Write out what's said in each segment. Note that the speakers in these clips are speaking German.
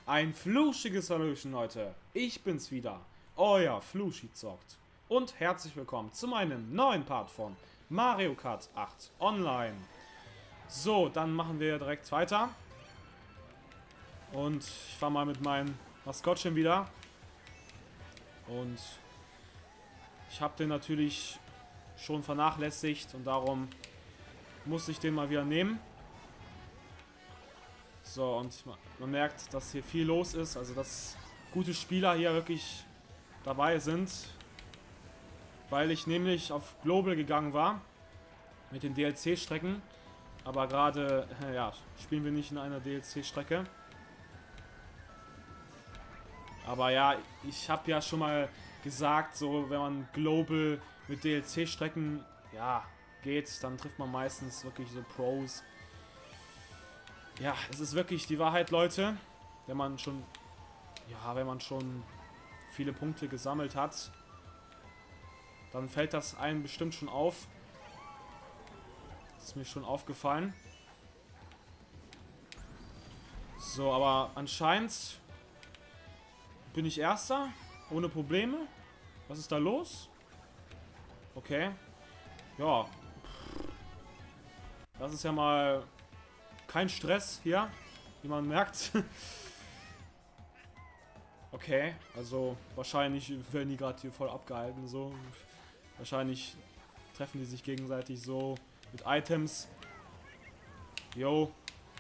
Ein fluschiges Hallöchen, Leute. Ich bin's wieder, euer Fluschizockt. Und herzlich willkommen zu meinem neuen Part von Mario Kart 8 Online. So, dann machen wir direkt weiter. Und ich fahre mal mit meinem Maskottchen wieder. Und ich habe den natürlich schon vernachlässigt und darum muss ich den mal wieder nehmen. So, und man merkt, dass hier viel los ist, also dass gute Spieler hier wirklich dabei sind, weil ich nämlich auf Global gegangen war mit den DLC-Strecken, aber gerade, ja, spielen wir nicht in einer DLC-Strecke. Aber ja, ich habe ja schon mal gesagt, so wenn man Global mit DLC-Strecken, ja, geht, dann trifft man meistens wirklich so Pros. Ja, es ist wirklich die Wahrheit, Leute. Wenn man schon viele Punkte gesammelt hat, dann fällt das einem bestimmt schon auf. Das ist mir schon aufgefallen. So, aber anscheinend bin ich Erster, ohne Probleme. Was ist da los? Okay. Ja. Das ist ja mal kein Stress hier, wie man merkt. Okay, also wahrscheinlich werden die gerade hier voll abgehalten, so. Wahrscheinlich treffen die sich gegenseitig so mit Items. Yo.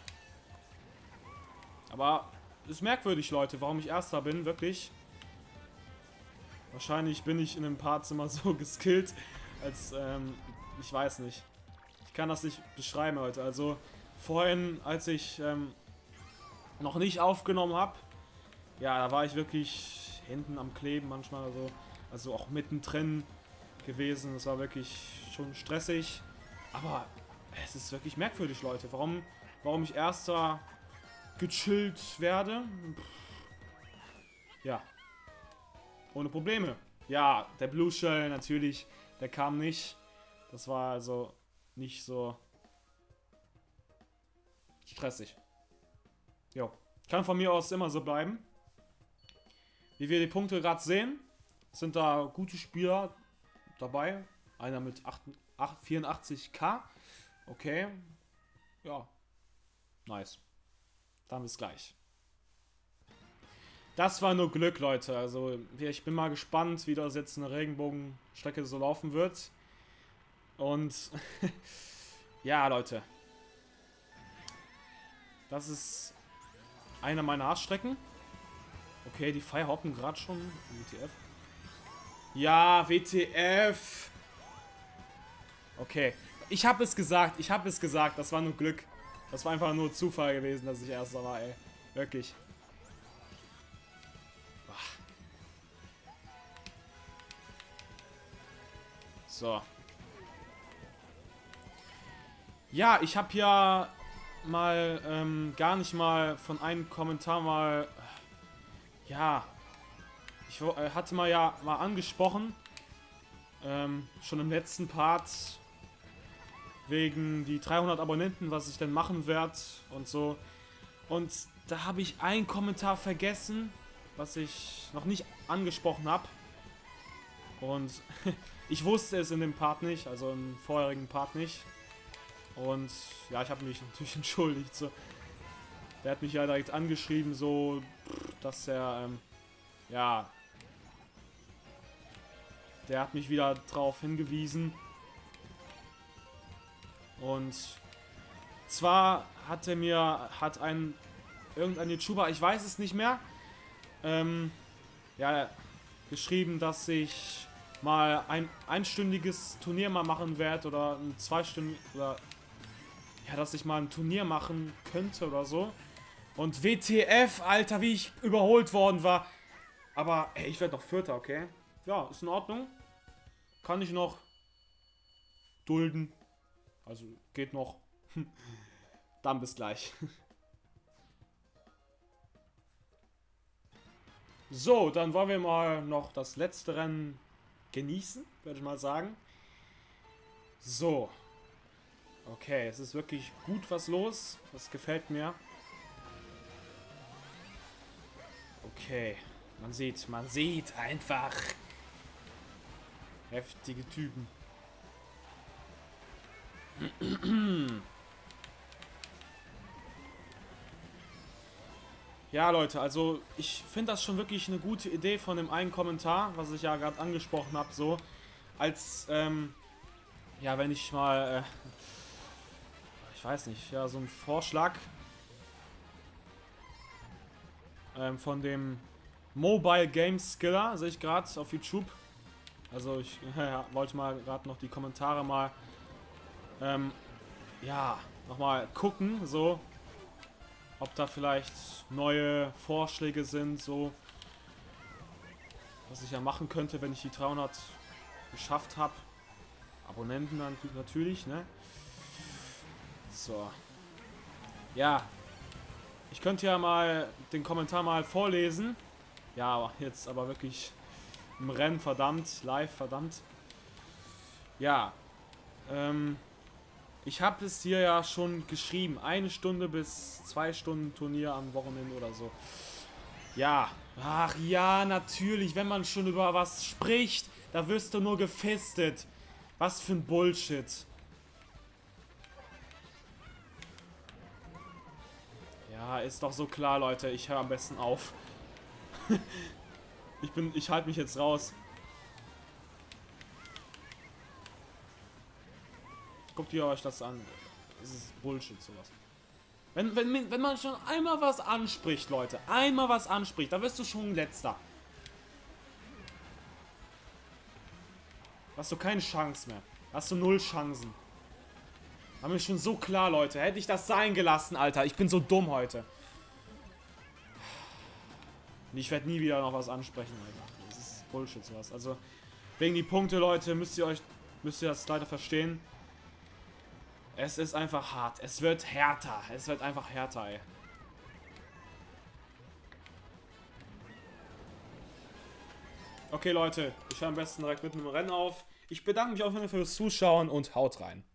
Aber ist merkwürdig, Leute, warum ich Erster bin, wirklich. Wahrscheinlich bin ich in den Parts immer so geskillt, als, ich weiß nicht. Ich kann das nicht beschreiben, Leute, also vorhin, als ich noch nicht aufgenommen habe, ja, da war ich wirklich hinten am Kleben manchmal, also auch mittendrin gewesen. Das war wirklich schon stressig. Aber es ist wirklich merkwürdig, Leute. Warum ich Erster gechillt werde? Ja. Ohne Probleme. Ja, der Blue Shell natürlich, der kam nicht. Das war also nicht so stressig. Jo. Kann von mir aus immer so bleiben. Wie wir die Punkte gerade sehen, sind da gute Spieler dabei. Einer mit 84k. Okay. Ja. Nice. Dann bis gleich. Das war nur Glück, Leute. Also ich bin mal gespannt, wie das jetzt in der Regenbogenstrecke so laufen wird. Und ja, Leute. Das ist eine meiner Hassstrecken. Okay, die Firehoppen gerade schon. WTF. Ja, WTF. Okay. Ich habe es gesagt. Das war nur Glück. Das war einfach nur Zufall gewesen, dass ich Erster war, ey. Wirklich. So. Ja, ich habe ja mal gar nicht mal von einem Kommentar mal, ja, ich hatte mal angesprochen, schon im letzten Part, wegen die 300 Abonnenten, was ich denn machen werde und so. Und da habe ich einen Kommentar vergessen, was ich noch nicht angesprochen habe. Und ich wusste es in dem Part nicht, also im vorherigen Part nicht. Und ja, ich habe mich natürlich entschuldigt. So. Der hat mich ja direkt angeschrieben, so, dass er, ja, der hat mich wieder drauf hingewiesen. Und zwar hat irgendein YouTuber, ich weiß es nicht mehr, ja, geschrieben, dass ich mal ein einstündiges Turnier mal machen werde oder ein zweistündiges, oder ja, dass ich mal ein Turnier machen könnte oder so. Und WTF, Alter, wie ich überholt worden war. Aber, ey, ich werde noch Vierter, okay? Ja, ist in Ordnung. Kann ich noch dulden. Also, geht noch. Dann bis gleich. So, dann wollen wir mal noch das letzte Rennen genießen, würde ich mal sagen. So. Okay, es ist wirklich gut was los. Das gefällt mir. Okay. Man sieht einfach heftige Typen. Ja, Leute, also ich finde das schon wirklich eine gute Idee von dem einen Kommentar, was ich ja gerade angesprochen habe, so als, ja, wenn ich mal, ich weiß nicht, ja, so ein Vorschlag von dem Mobile Game Skiller, sehe ich gerade auf YouTube. Also ich wollte mal gerade noch die Kommentare mal, ja, nochmal gucken, so, ob da vielleicht neue Vorschläge sind, so, was ich ja machen könnte, wenn ich die 300 geschafft habe. Abonnenten dann natürlich, ne? So. Ja. Ich könnte ja mal den Kommentar mal vorlesen. Ja, jetzt aber wirklich im Rennen, verdammt, live, verdammt. Ja. Ich habe es hier ja schon geschrieben. 1 Stunde bis 2 Stunden Turnier am Wochenende oder so. Ja. Ach ja, natürlich. Wenn man schon über was spricht, da wirst du nur gefistet. Was für ein Bullshit. Ja, ist doch so klar, Leute. Ich höre am besten auf. Ich halte mich jetzt raus. Guckt ihr euch das an. Das ist Bullshit, sowas. Wenn man schon einmal was anspricht, Leute. Einmal was anspricht, da wirst du schon Letzter. Hast du keine Chance mehr. Hast du 0 Chancen. War mir schon so klar, Leute. Hätte ich das sein gelassen, Alter. Ich bin so dumm heute. Und ich werde nie wieder noch was ansprechen, Alter. Das ist Bullshit, sowas. Also, wegen die Punkte, Leute, müsst ihr das leider verstehen. Es ist einfach hart. Es wird härter. Es wird einfach härter, ey. Okay, Leute. Ich höre am besten direkt mitten im Rennen auf. Ich bedanke mich auf jeden Fall fürs Zuschauen und haut rein.